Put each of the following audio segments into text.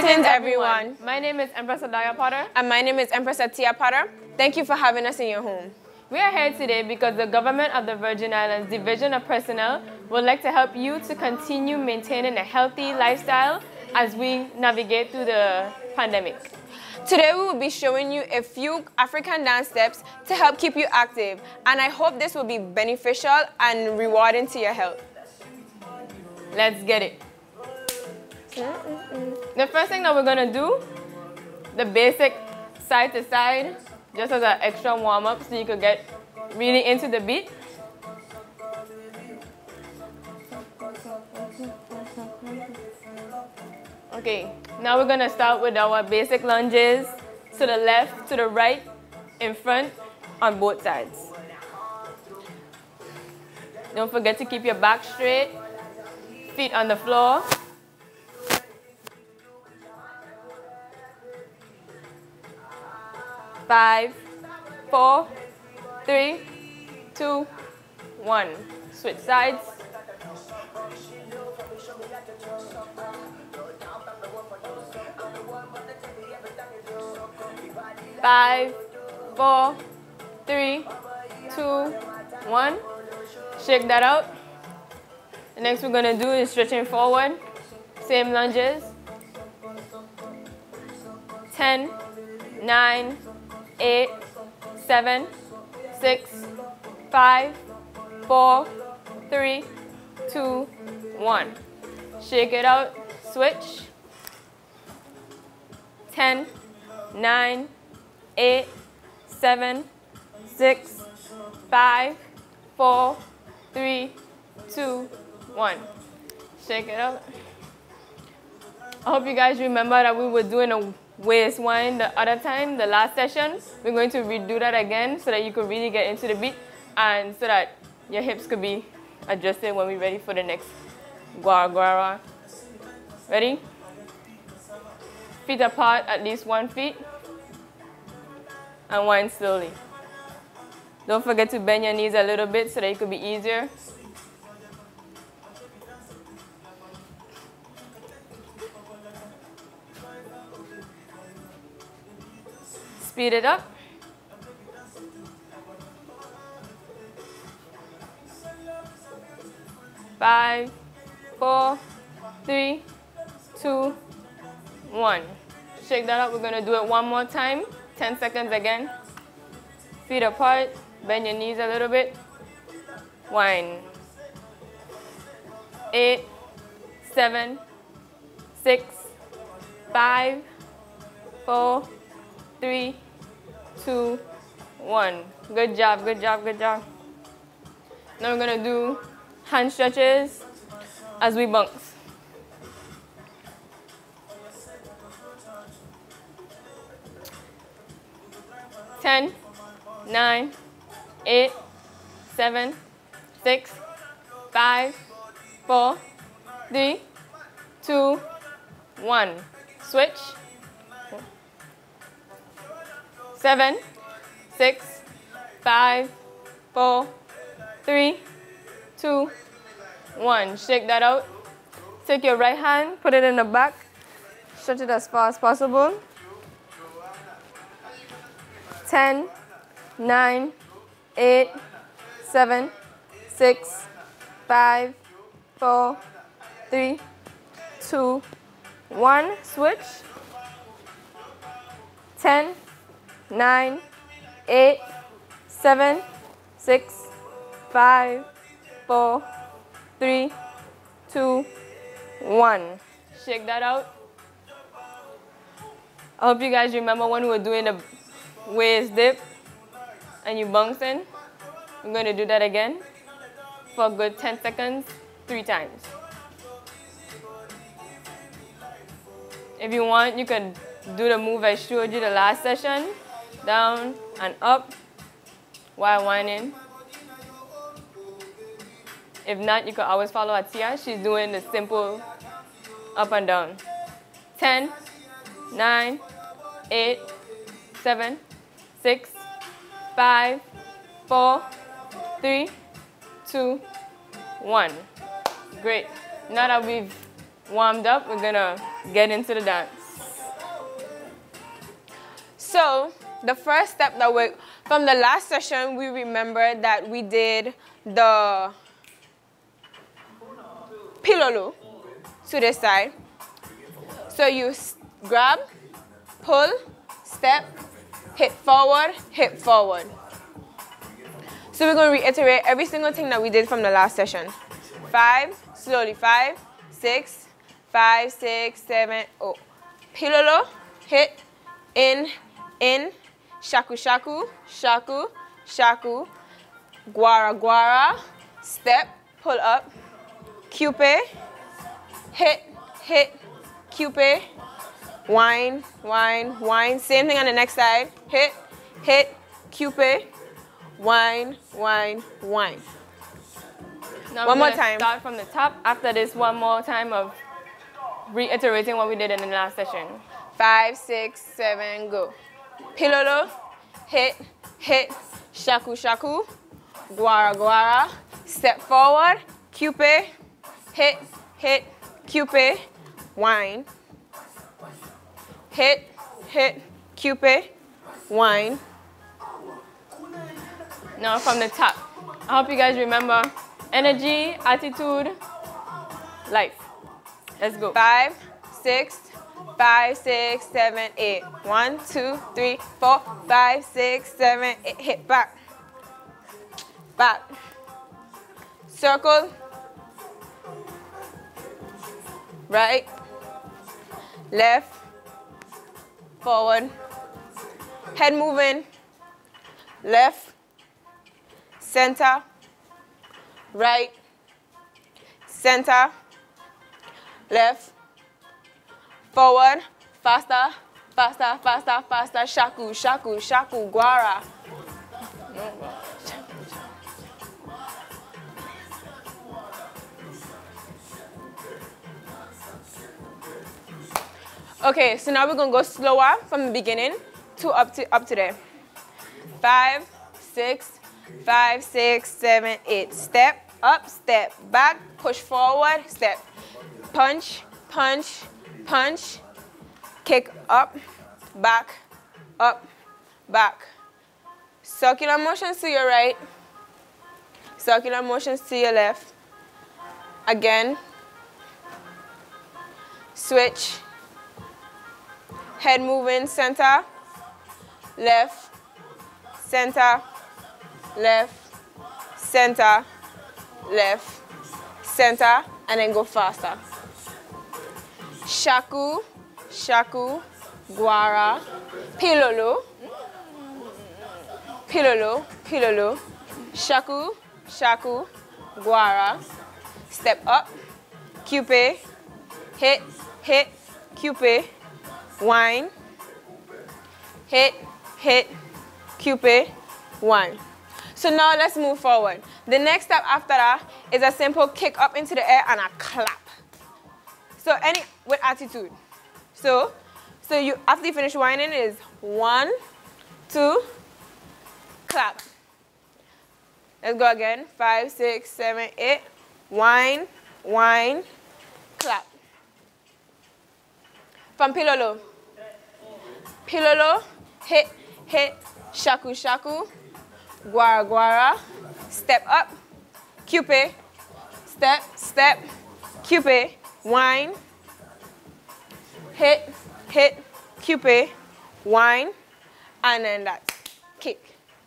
Greetings, everyone. My name is Empress-Addaliah Potter. And my name is Empress-Atiyah Potter. Thank you for having us in your home. We are here today because the government of the Virgin Islands Division of Personnel would like to help you to continue maintaining a healthy lifestyle as we navigate through the pandemic. Today we will be showing you a few African dance steps to help keep you active, and I hope this will be beneficial and rewarding to your health. Let's get it. The first thing that we're going to do, the basic side to side, just as an extra warm-up so you could get really into the beat. Okay, now we're going to start with our basic lunges to the left, to the right, in front, on both sides. Don't forget to keep your back straight, feet on the floor. Five, 4, 3, 2, 1. Switch sides. Five, 4, 3, 2, 1. Shake that out. The next we're going to do is stretching forward. Same lunges. 10, 9, 8, 7, 6, 5, 4, 3, 2, 1. Shake it out. Switch. 10, 9, 8, 7, 6, 5, 4, 3, 2, 1. Shake it out. I hope you guys remember that we were doing a waist wind the other time, the last session. We're going to redo that again so that you could really get into the beat and so that your hips could be adjusted when we're ready for the next guara. Ready? Feet apart, at least 1 foot. And wind slowly. Don't forget to bend your knees a little bit so that it could be easier. Speed it up. Five, 4, 3, 2, 1. Shake that up. We're going to do it one more time. 10 seconds again. Feet apart. Bend your knees a little bit. Wind. 8, 7, 6, 5, 4, 3, 2, 1. Good job, good job, good job. Now we're going to do hand stretches as we bounce. Ten, 9, 8, 7, 6, 5, 4, 3, 2, 1. Switch. 7, 6, 5, 4, 3, 2, 1. Shake that out. Take your right hand, put it in the back. Stretch it as far as possible. 10, 9, 8, 7, 6, 5, 4, 3, 2, 1. Switch. 10, 9, 8, 7, 6, 5, 4, 3, 2, 1. Shake that out. I hope you guys remember when we were doing the waist dip and you bouncing. I'm going to do that again for a good 10 seconds, 3 times. If you want, you can do the move I showed you the last session. Down and up while winding. If not, you can always follow Atiyah. She's doing the simple up and down. 10, 9, 8, 7, 6, 5, 4, 3, 2, 1. Great. Now that we've warmed up, we're gonna get into the dance. So the first step that from the last session, we remembered that we did the pilolo to this side. So you grab, pull, step, hip forward, hip forward. So we're going to reiterate every single thing that we did from the last session. 5, slowly, 5, 6, 5, 6, 7, oh. Pilolo, hit, in, shaku, shaku, shaku, shaku, guara, guara, step, pull up, cupid, hit, cupid, wine, wine, wine. Same thing on the next side. Hit, cupid, wine, wine, wine. Now one more time. Start from the top. After this, one more time of reiterating what we did in the last session. 5, 6, 7, go. Pilolo, hit, shaku, shaku, guara, guara, step forward, cupid, hit, cupid, wine, hit, cupid, wine. Now from the top. I hope you guys remember energy, attitude, life. Let's go. 5, 6, 7, 8. 1, 2, 3, 4, 5, 6, 7, 8. Hit back. Back. Circle. Right. Left. Forward. Head moving. Left. Center. Right. Center. Left. Forward. Faster. Faster, faster, faster. Shaku, shaku, shaku, guara. Okay, so now we're going to go slower from the beginning to up to there. 5, 6, 5, 6, 7, 8. Step up, step back, push forward, step. Punch, punch, punch. Kick up, back, back. Circular motions to your right. Circular motions to your left. Again. Switch. Head moving, center, left, center, left, center, left, center, and then go faster. Shaku, shaku, guara, pilolo, pilolo, pilolo, shaku, shaku, guara, step up, cupid, hit, cupid, wine, hit, cupid, wine. So now let's move forward. The next step after that is a simple kick up into the air and a clap. So with attitude. So you after you finish whining is 1, 2, clap. Let's go again. 5, 6, 7, 8. Whine, whine, clap. From pilolo. Pilolo, hit, shaku, shaku, guara, guara, step up, cupid, step, cupid, wine, hit, cupid, wine, and then that's kick.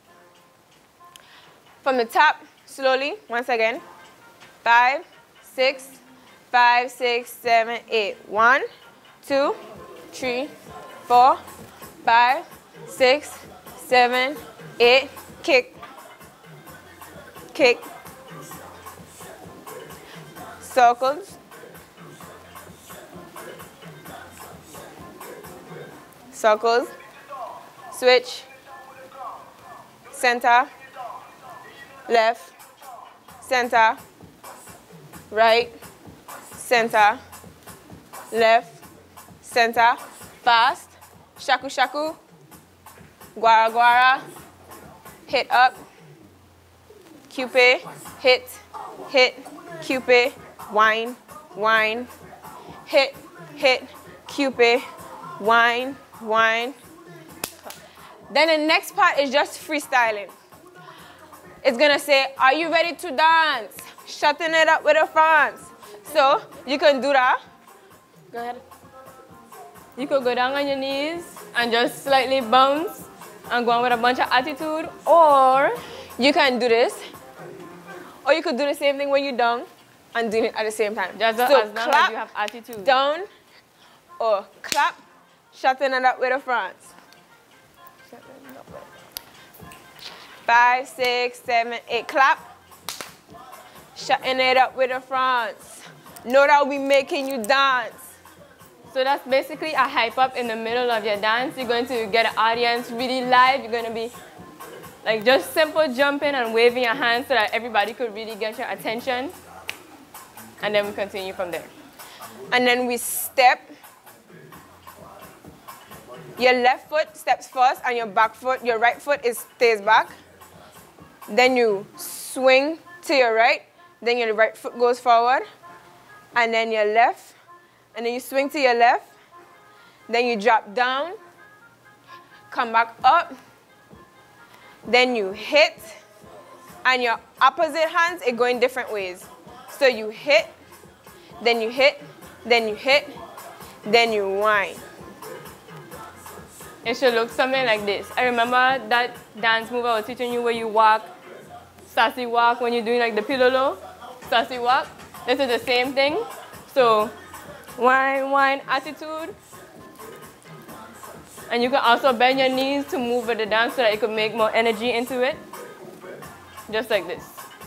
From the top, slowly, once again. 5, 6, 5, 6, 7, 8. 1, 2, 3, 4, 5, 6, 7, 8. Kick. Kick. Circles. Circles. Switch. Center. Left. Center. Right. Center. Left. Center. Fast. Shaku shaku. Guara guara. Hit up. Cupid. Hit. Cupid. Wine. Wine. Hit. Cupid. Wine. Wine. Then the next part is just freestyling. It's gonna say, are you ready to dance? Shutting it up with a France. So you can do that. Go ahead. You could go down on your knees and just slightly bounce and go on with a bunch of attitude, or you can do this. Or you could do the same thing when you're down and doing it at the same time. Just so as long clap, as you have attitude. Down, or clap, shutting it up with a France. 5, 6, 7, 8, clap. Shutting it up with a France. Know that we're making you dance. So that's basically a hype up in the middle of your dance. You're going to get an audience really live. You're going to be like just simple jumping and waving your hands so that everybody could really get your attention. And then we continue from there. And then we step. Your left foot steps first and your back foot, your right foot stays back. Then you swing to your right. Then your right foot goes forward. And then your left. And then you swing to your left. Then you drop down. Come back up. Then you hit. And your opposite hands, it go in different ways. So you hit. Then you hit. Then you hit. Then you whine. It should look something like this. I remember that dance move I was teaching you where you walk, sassy walk, when you're doing like the pilolo, sassy walk. This is the same thing. So, whine, whine, attitude. And you can also bend your knees to move with the dance so that you could make more energy into it. Just like this.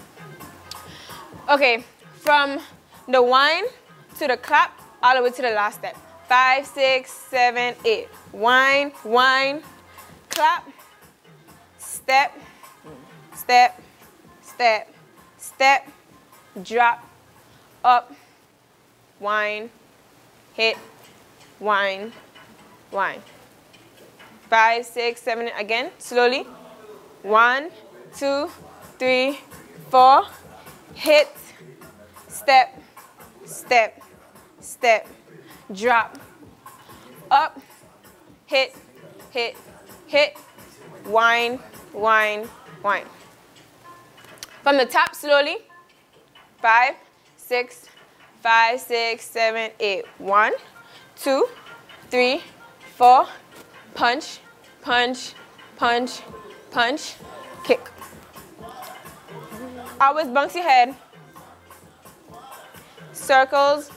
Okay, from the whine to the clap, all the way to the last step. 5, 6, 7, 8. Whine, whine, clap, step, step, step, step, drop, up, whine, hit, whine, whine. 5, 6, 7, again, slowly. 1, 2, 3, 4, hit, step, step, step, drop, up, hit, hit, hit, whine, whine, whine. From the top, slowly. 5, 6, 5, 6, 7, 8. 1, 2, 3, 4. Punch, punch, punch, punch, kick. Always bounce your head. Circles.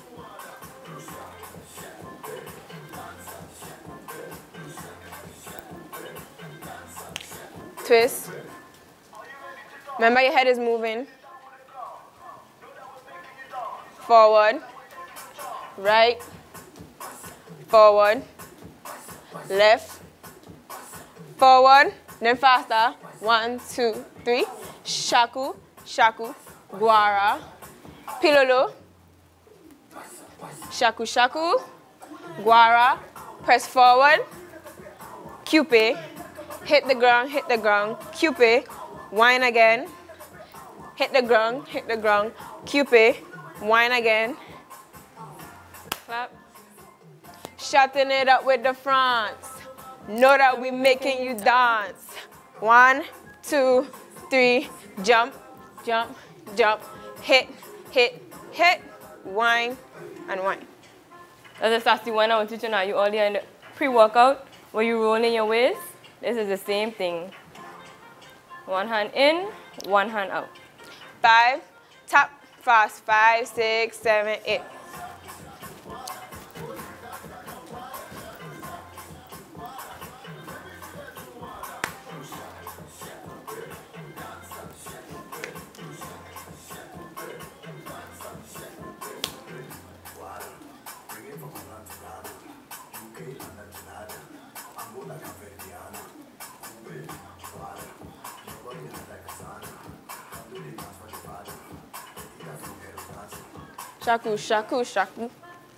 Twist. Remember your head is moving. Forward. Right. Forward. Left. Forward. Then faster. 1, 2, 3. Shaku. Shaku. Guara. Pilolo. Shaku. Shaku. Guara. Press forward. Cupid. Hit the ground, Cupid, whine again. Hit the ground, Cupid, whine again. Clap. Shutting it up with the France. Know that we're making you dance. 1, 2, 3, jump, jump, jump, hit, hit, hit, whine, and whine. That's a sassy one I was teaching you earlier in the pre-workout where you roll in your waist. This is the same thing. One hand in, one hand out. 5, tap, fast. 5, 6, 7, 8. Shaku, shaku, shaku.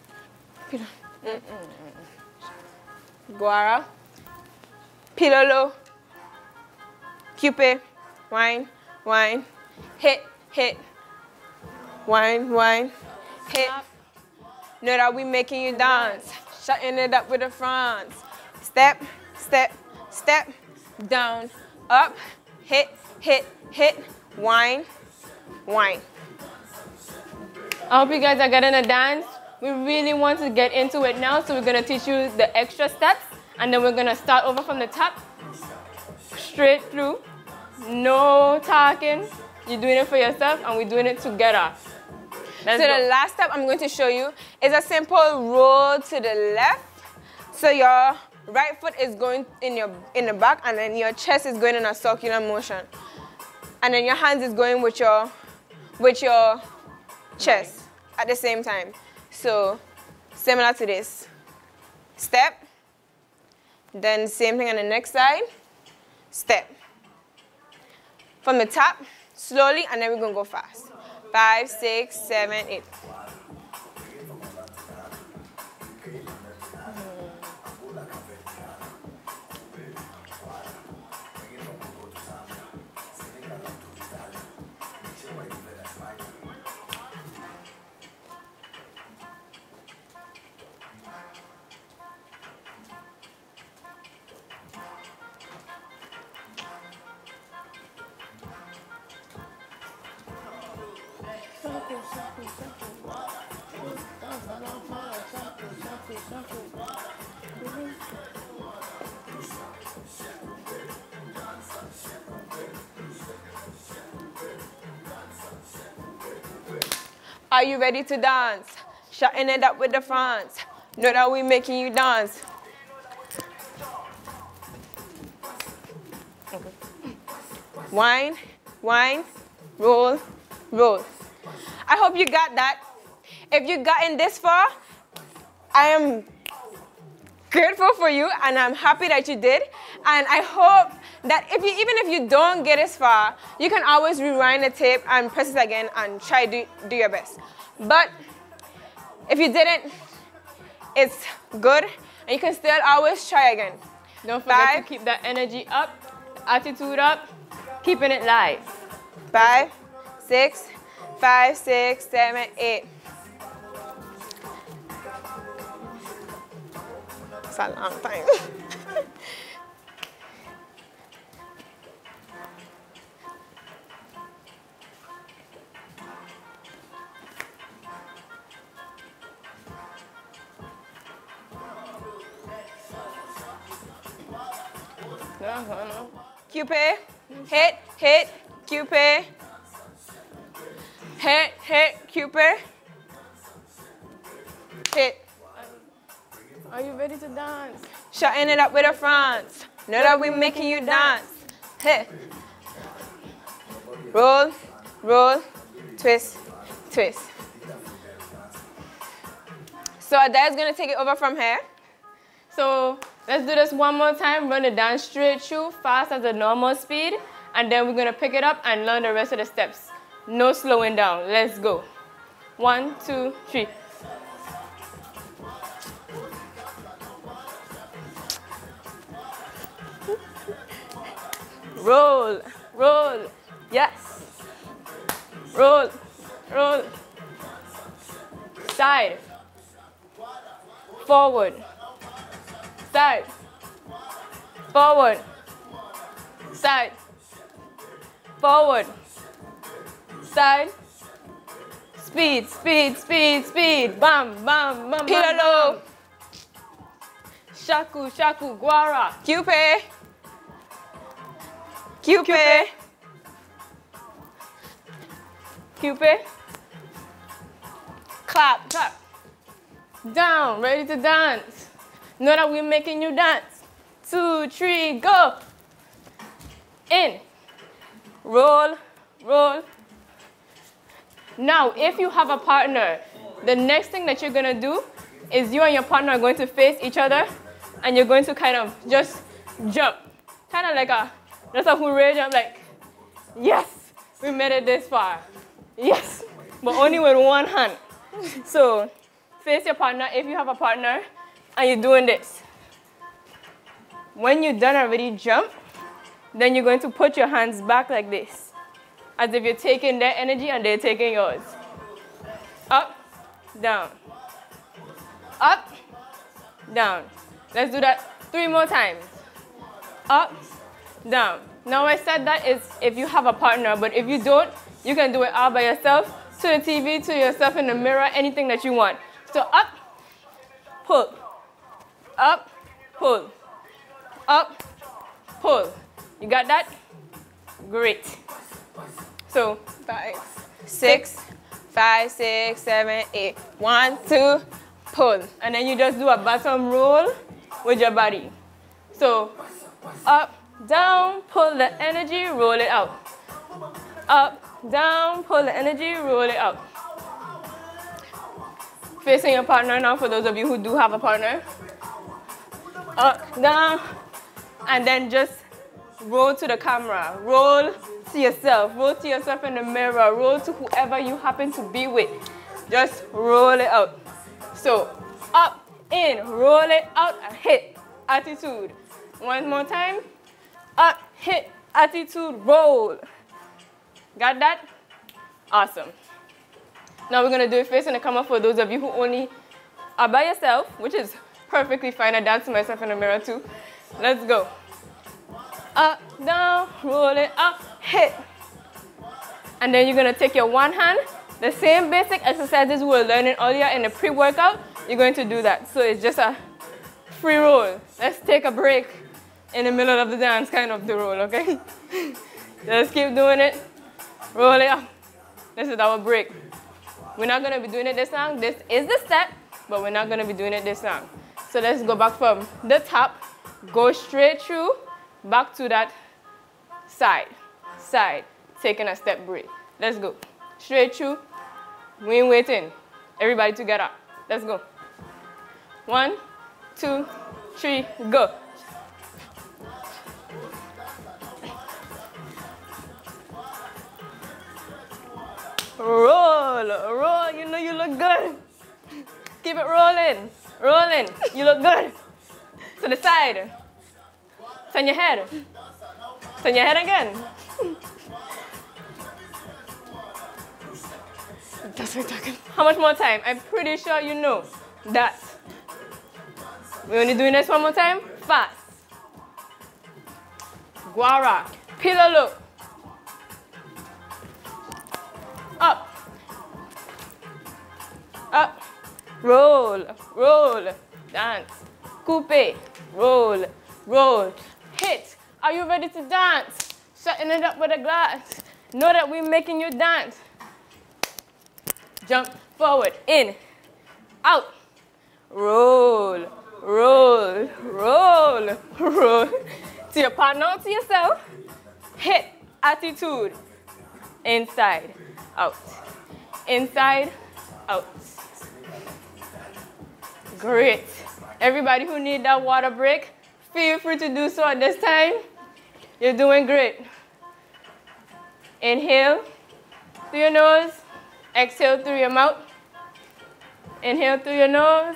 Guara. Pilolo. Cupid. Whine, whine. Hit, hit. Whine, whine. Hit. Know that we making you dance. Shutting it up with the France. Step, step, step. down, up, hit, hit, hit, wind, wind. I hope you guys are getting a dance. We really want to get into it now, so we're going to teach you the extra steps, and then we're going to start over from the top, straight through, no talking. You're doing it for yourself, and we're doing it together. So the last step I'm going to show you is a simple roll to the left. So your right foot is going in the back, and then your chest is going in a circular motion. And then your hands is going with your chest at the same time. So similar to this. Step. Then same thing on the next side. Step. From the top, slowly, and then we're going to go fast. 5, 6, 7, 8. Are you ready to dance? Shutting it up with the fronts. Know that we're making you dance. Okay. Wind, wind, roll, roll. I hope you got that. If you gotten this far, I am grateful for you, and I'm happy that you did. And I hope that even if you don't get as far, you can always rewind the tape and press it again and try to do your best. But if you didn't, it's good, and you can still always try again. Don't forget to keep that energy up, attitude up, keeping it live. 5, 6, 5, 6, 7, 8. That's a long time. Cupid, hit, hit, Cupid. Hit, hit, Cupid. Hit. Are you ready to dance? Shutting it up with the fronts. Know that we're making you dance. Hit. Roll, roll, twist, twist. So Adai's gonna take it over from here. So let's do this one more time. Run the dance straight through, fast as a normal speed, and then we're gonna pick it up and learn the rest of the steps. No slowing down. Let's go. 1, 2, 3. Roll, roll, yes. Roll, roll. Side. Forward. Side. Forward. Side. Forward. Side. Speed, speed, speed, speed. Bam, bam, bam, bam, bam. Shaku, shaku, guara. Cupid. Cupid. Cupid. Clap. Clap. Down, ready to dance. Know that we're making you dance. 2, 3, go. In. Roll, roll. Now, if you have a partner, the next thing that you're gonna do is you and your partner are going to face each other, and you're going to kind of just jump. Kind of like just a hooray jump, like, yes, we made it this far. Yes, but only with one hand. So, face your partner if you have a partner, and you're doing this. When you're done already jump, then you're going to put your hands back like this, as if you're taking their energy and they're taking yours. Up, down. Up, down. Let's do that 3 more times. Up, down. Now I said that is if you have a partner, but if you don't, you can do it all by yourself, to the TV, to yourself in the mirror, anything that you want. So up, pull, up, pull, up, pull. You got that? Great. So 5, 6, 5, 6, 7, 8. 1, 2, pull. And then you just do a bottom roll with your body. So up, down, pull the energy, roll it out. Up, down, pull the energy, roll it out. Facing your partner now, for those of you who do have a partner. Up, down, and then just roll to the camera. Roll to yourself. Roll to yourself in the mirror. Roll to whoever you happen to be with. Just roll it out. So up, in, roll it out, and hit. Attitude. One more time. Up, hit, attitude, roll. Got that? Awesome. Now we're going to do it facing the camera for those of you who only are by yourself, which is perfectly fine. I dance to myself in the mirror too. Let's go. Up, down, roll it up, hit. And then you're going to take your one hand, the same basic exercises we were learning earlier in the pre-workout, you're going to do that. So it's just a free roll. Let's take a break in the middle of the dance, kind of the roll, okay? Just keep doing it. Roll it up. This is our break. We're not going to be doing it this long. This is the step, but we're not going to be doing it this long. So let's go back from the top, go straight through, back to that side, taking a step break. Let's go. Straight through, we ain't waiting. Everybody together. Let's go. 1, 2, 3, go. Roll, roll, you know you look good. Keep it rolling, rolling, you look good. To the side. Turn your head. Turn your head again. That's what I'm talking. How much more time? I'm pretty sure you know that. We're only doing this one more time. Fast. Guara. Pillow look. Up. Up. Roll. Roll. Dance. Coupe. Roll. Roll. Hit. Are you ready to dance? Shutting it up with a glass. Know that we're making you dance. Jump forward. In. Out. Roll. Roll. Roll. Roll. To your partner, to yourself. Hit. Attitude. Inside. Out. Inside. Out. Great. Everybody who need that water break, feel free to do so at this time. You're doing great. Inhale through your nose. Exhale through your mouth. Inhale through your nose.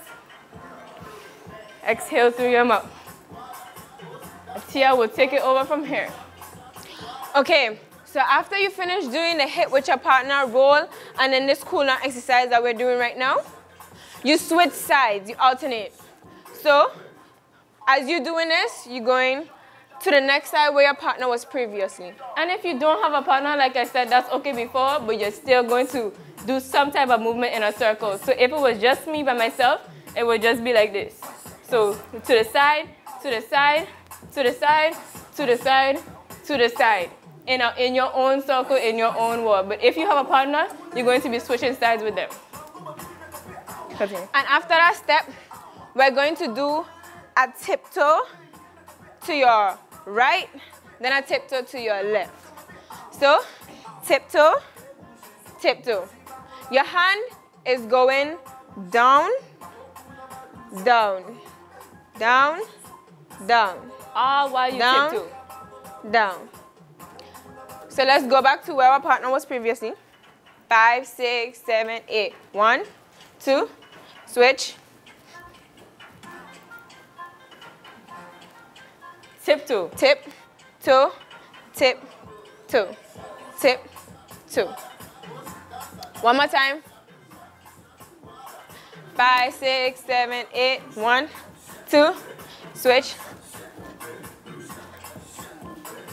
Exhale through your mouth. Atiyah will take it over from here. Okay, so after you finish doing the hit with your partner, roll, and then this cool down exercise that we're doing right now, you switch sides, you alternate. So, as you're doing this, you're going to the next side where your partner was previously. And if you don't have a partner, like I said, that's okay before, but you're still going to do some type of movement in a circle. So if it was just me by myself, it would just be like this. So to the side, to the side, to the side, to the side, to the side. In your own circle, in your own world. But if you have a partner, you're going to be switching sides with them. Continue. And after that step, we're going to do a tiptoe to your right, then a tiptoe to your left. So, tiptoe, tiptoe. Your hand is going down, down, down, down. All while you down, tiptoe. Down. So let's go back to where our partner was previously. 5, 6, 7, 8. 1, 2, switch. Tiptoe. Tip, toe, tip, toe, tip, toe. One more time. 5, 6, 7, 8. 1, 2, switch.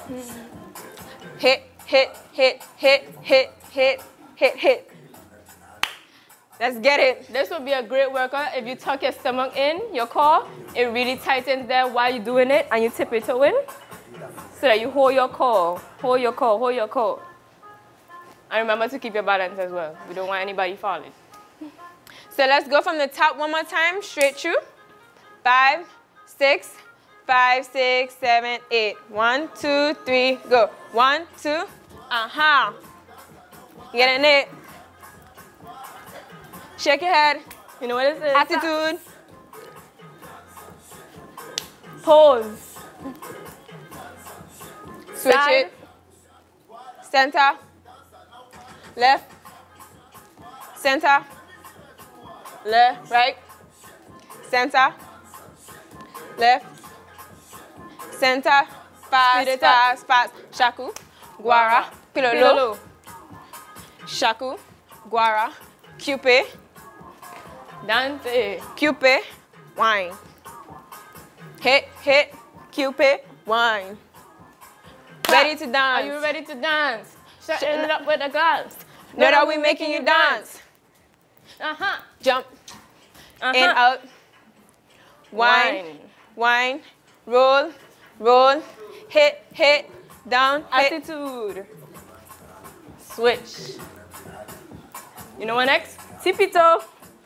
Hit, hit, hit, hit, hit, hit, hit, hit. Let's get it. This would be a great workout if you tuck your stomach in, your core. It really tightens there while you're doing it, and you tip your toe in so that you hold your core, hold your core, hold your core. And remember to keep your balance as well. We don't want anybody falling. So let's go from the top one more time, straight through. 5, 6, 5, 6, 7, 8. 1, 2, 3, go. 1, 2, Get in it. Shake your head. You know what this is? Attitude. Pose. Switch Side. it. Center. Left. Center. Left. Right. Center. Left. Center. Fast, fast, fast. Shaku. Guara. Pilolo. Shaku. Guara. Cupid. Dante. Cupid. Wine. Hit, hit. Cupid. Wine. Ready to dance. Are you ready to dance? Shut it up with the glass. Know that we making you dance. Jump. In, out. Wine. Wine. Roll. Roll. Hit, hit. Down. Hit. Attitude. Switch. You know what next? Tipito.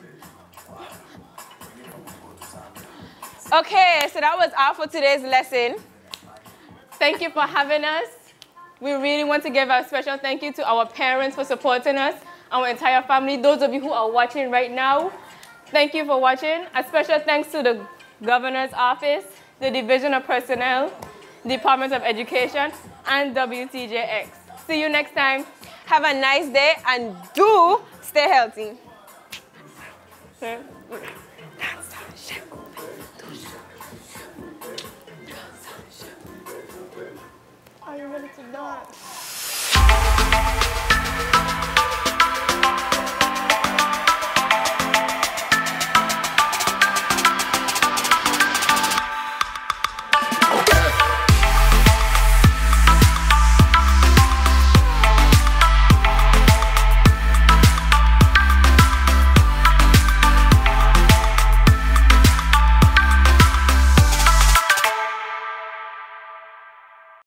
Okay, so that was all for today's lesson. Thank you for having us. We really want to give a special thank you to our parents for supporting us, our entire family, those of you who are watching right now. Thank you for watching. A special thanks to the Governor's Office, the Division of Personnel, Department of Education, and WTJX. See you next time. Have a nice day and do stay healthy. Okay.